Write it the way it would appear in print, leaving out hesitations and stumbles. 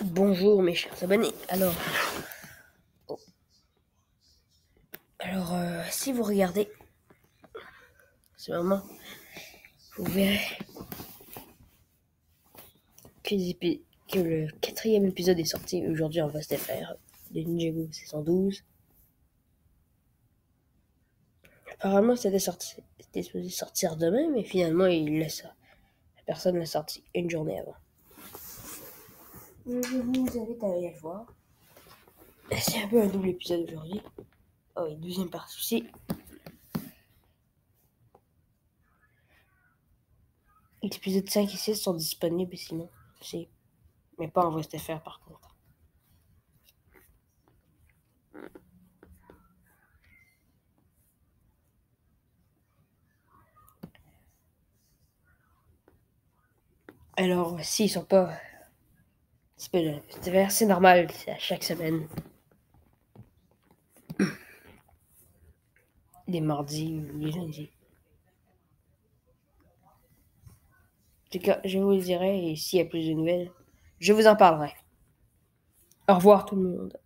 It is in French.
Bonjour mes chers abonnés. Si vous regardez ce moment, vous verrez que le 4e épisode est sorti aujourd'hui en VastFR de Ninjago saison 12. Apparemment c'était supposé sortir demain, mais finalement la personne l'a sorti une journée avant. Je vous invite à aller le voir. C'est un peu un double épisode aujourd'hui. Oh oui, deuxième partie aussi. Les épisodes 5 et 6 sont disponibles sinon, mais pas en VastFR par contre. Alors, s'ils sont pas c'est normal, c'est à chaque semaine. Les mardis ou les lundis. En tout cas, je vous le dirai et s'il y a plus de nouvelles, je vous en parlerai. Au revoir tout le monde.